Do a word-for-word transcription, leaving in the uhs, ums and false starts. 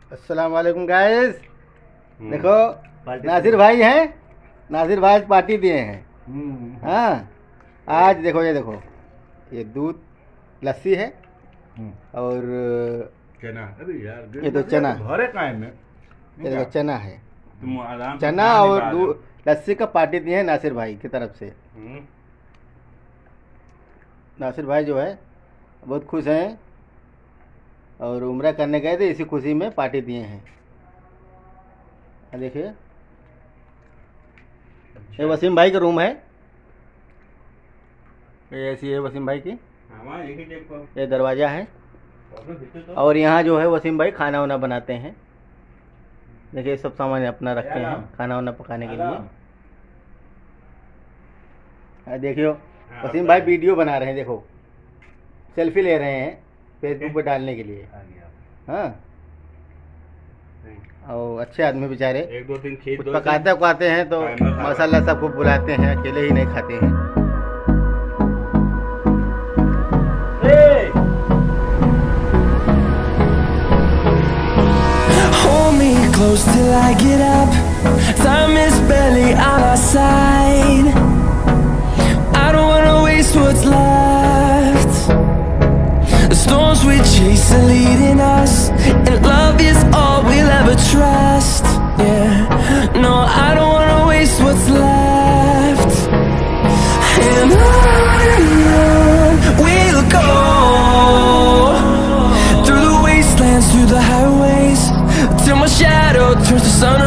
अस्सलाम वालेकुम गाइस। देखो नासिर भाई हैं, नासिर भाई पार्टी दिए हैं। हाँ आज देखो, ये देखो, ये दूध लस्सी है और चना। अरे यार ये तो चना, भरे काहे में ये देखो चना है, तुम आराम चना और दूध लस्सी का पार्टी दिए हैं नासिर भाई की तरफ से। नासिर भाई जो है बहुत खुश हैं और उम्रा करने गए थे, इसी खुशी में पार्टी दिए हैं। देखिए ये वसीम भाई का रूम है, ये ऐसी है वसीम भाई की, ये दरवाज़ा है और यहाँ जो है वसीम भाई खाना वाना बनाते हैं। देखिए सब सामान अपना रखते हैं खाना वाना पकाने के लिए। देखियो वसीम भाई वीडियो बना रहे हैं, देखो सेल्फी ले रहे हैं फेसबुक पे डालने के लिए। हाँ और अच्छे आदमी बेचारे, एक दो तीन खेत कुछ पकाते पकाते हैं तो माशाल्लाह सबको बुलाते हैं, अकेले ही नहीं खाते हैं। Hold me close till I get up. Time is barely on our side. I don't wanna waste what's left. The storms we chase are leading us, and love is all we'll ever trust. Yeah, no, I don't wanna waste what's left. And on and on we'll go, through the wastelands, through the highways, till my shadow turns to sun